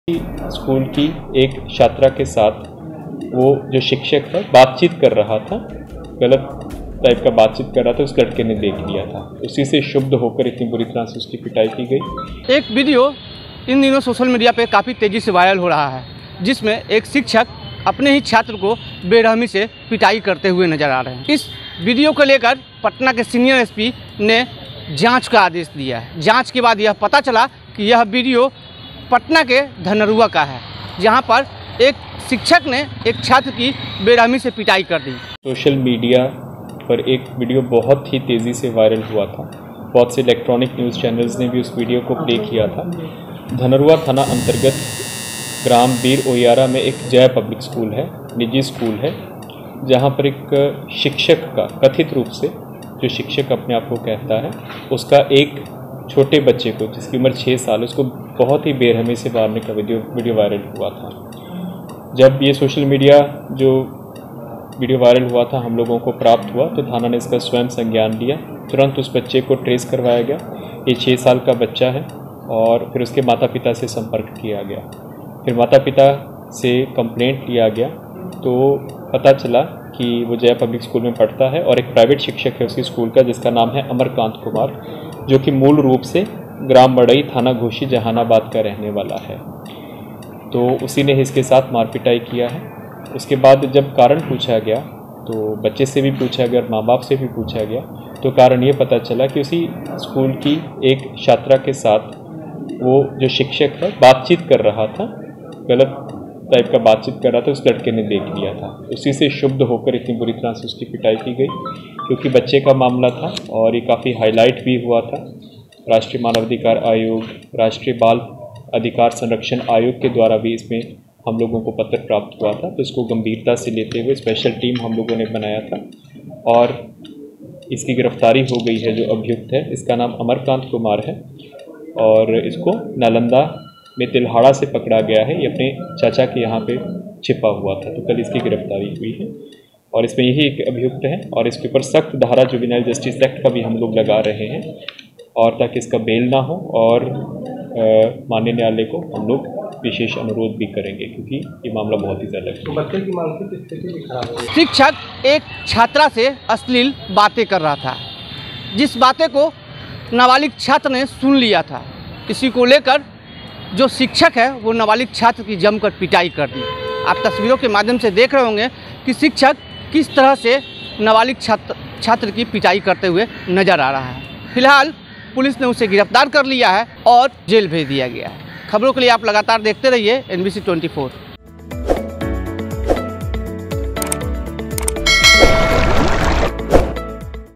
School की एक छात्रा के साथ वो जो शिक्षक है बातचीत कर रहा था, गलत टाइप का बातचीत कर रहा था, उस लड़के ने देख लिया था। उसी से क्षुब्ध होकर इतनी बुरी तरह से उसकी पिटाई की गई। एक वीडियो इन दिनों सोशल मीडिया पे काफ़ी तेज़ी से वायरल हो रहा है, जिसमें एक शिक्षक अपने ही छात्र को बेरहमी से पिटाई करते हुए नजर आ रहे हैं। इस वीडियो को लेकर पटना के सीनियर एसपी ने जांच का आदेश दिया है। जांच के बाद यह पता चला कि यह वीडियो पटना के धनरुआ का है, जहां पर एक शिक्षक ने एक छात्र की बेरहमी से पिटाई कर दी। सोशल मीडिया पर एक वीडियो बहुत ही तेज़ी से वायरल हुआ था। बहुत से इलेक्ट्रॉनिक न्यूज़ चैनल्स ने भी उस वीडियो को प्ले किया था। धनरुआ थाना अंतर्गत ग्राम बीर ओयारा में एक जय पब्लिक स्कूल है, निजी स्कूल है, जहां पर एक शिक्षक का कथित रूप से, जो शिक्षक अपने आप को कहता है, उसका एक छोटे बच्चे को जिसकी उम्र 6 साल, उसको बहुत ही बेरहमी से मारने का वीडियो वायरल हुआ था। जब ये सोशल मीडिया जो वीडियो वायरल हुआ था हम लोगों को प्राप्त हुआ तो थाना ने इसका स्वयं संज्ञान लिया। तुरंत उस बच्चे को ट्रेस करवाया गया। ये 6 साल का बच्चा है और फिर उसके माता पिता से संपर्क किया गया। फिर माता पिता से कंप्लेंट लिया गया तो पता चला कि वो जय पब्लिक स्कूल में पढ़ता है और एक प्राइवेट शिक्षक है उसी स्कूल का, जिसका नाम है अमरकांत कुमार, जो कि मूल रूप से ग्राम मड़ई, थाना घोसी, जहानाबाद का रहने वाला है। तो उसी ने इसके साथ मारपिटाई किया है। उसके बाद जब कारण पूछा गया तो बच्चे से भी पूछा गया और माँ बाप से भी पूछा गया, तो कारण ये पता चला कि उसी स्कूल की एक छात्रा के साथ वो जो शिक्षक है बातचीत कर रहा था, गलत टाइप का बातचीत कर रहा था, उस लड़के ने देख लिया था। उसी से क्षुब्ध होकर इतनी बुरी तरह से उसकी पिटाई की गई, क्योंकि बच्चे का मामला था और ये काफ़ी हाईलाइट भी हुआ था। राष्ट्रीय मानवाधिकार आयोग, राष्ट्रीय बाल अधिकार संरक्षण आयोग के द्वारा भी इसमें हम लोगों को पत्र प्राप्त हुआ था। तो इसको गंभीरता से लेते हुए स्पेशल टीम हम लोगों ने बनाया था और इसकी गिरफ्तारी हो गई है। जो अभियुक्त है इसका नाम अमरकांत कुमार है और इसको नालंदा में तिल्हाड़ा से पकड़ा गया है। ये अपने चाचा के यहाँ पे छिपा हुआ था, तो कल इसकी गिरफ्तारी हुई है और इसमें यही एक अभियुक्त है और इसके ऊपर सख्त धारा जुवेनाइल जस्टिस एक्ट का भी हम लोग लगा रहे हैं और ताकि इसका बेल ना हो। और माननीय न्यायालय को हम लोग विशेष अनुरोध भी करेंगे, क्योंकि ये मामला बहुत ही ज़्यादा है। तो बच्चे की मानसिक स्थिति भी खराब है। शिक्षक एक छात्रा से अश्लील बातें कर रहा था, जिस बातें को नाबालिग छात्र ने सुन लिया था। इसी को लेकर जो शिक्षक है वो नाबालिग छात्र की जमकर पिटाई कर दी। आप तस्वीरों के माध्यम से देख रहे होंगे कि शिक्षक किस तरह से नाबालिग छात्र की पिटाई करते हुए नजर आ रहा है। फिलहाल पुलिस ने उसे गिरफ्तार कर लिया है और जेल भेज दिया गया है। खबरों के लिए आप लगातार देखते रहिए NBC 24।